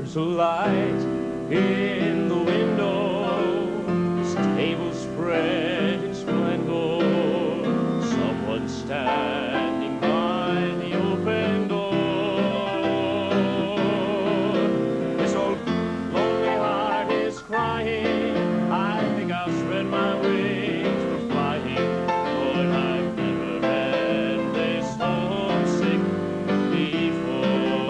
There's a light in the window, this table spread in splendor, someone standing by the open door. This old lonely heart is crying, I think I'll spread my wings for flying, but I've never been this homesick before.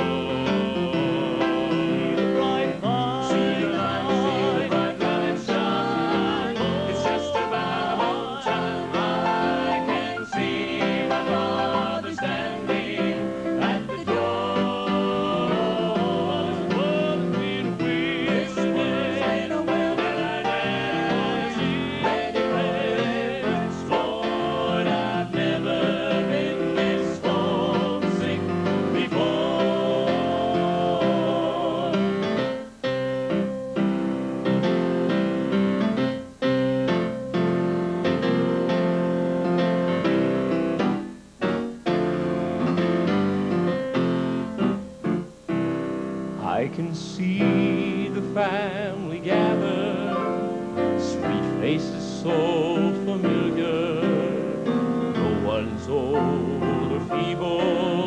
I can see the family gather, sweet faces so familiar. No one's old or feeble,